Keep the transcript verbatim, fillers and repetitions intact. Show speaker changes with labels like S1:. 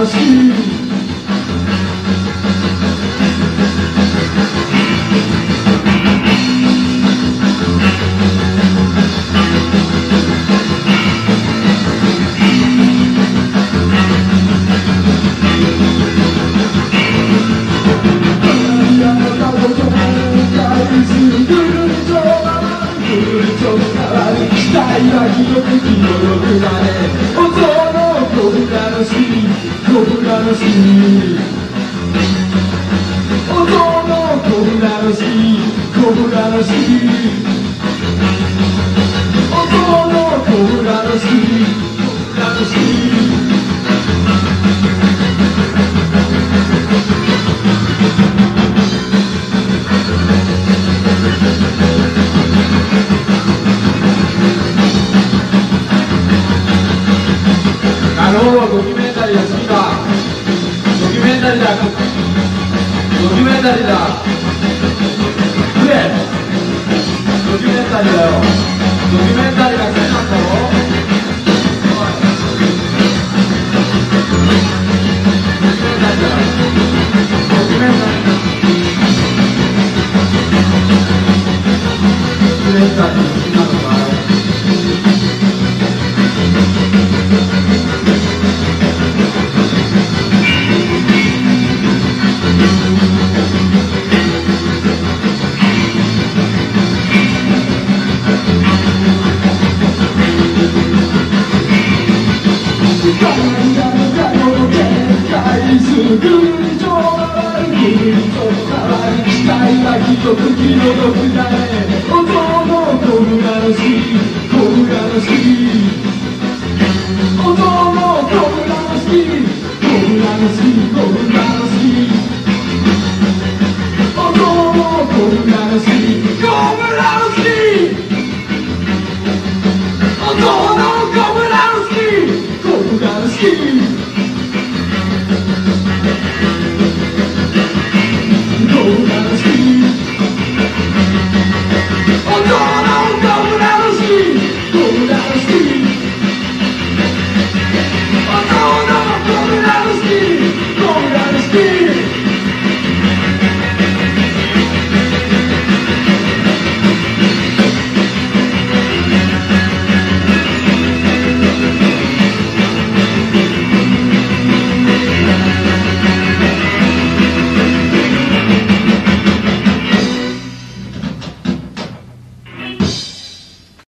S1: のしい期待は広く気の毒だね音のこぶらのしこぶらのし音のこぶらのしこぶらのし音のこぶらのしこぶらのしなるほど、ドキュメンタリーが好きか。ドキュメンタリーだ。ドキュメンタリーだ。くれ。ドキュメンタリーだよ。ドキュメンタリーが好きなんだろ。ドキュメンタリーだ。ドキュメンタリー。ドキュメンタリー好きなのか。時の毒だね音のこぶらのしこぶらのし音のこぶらのしこぶらのしこぶらのし音のこぶらのしこぶらのし音のこぶらのしこぶらのし音のこぶらのしこぶらのし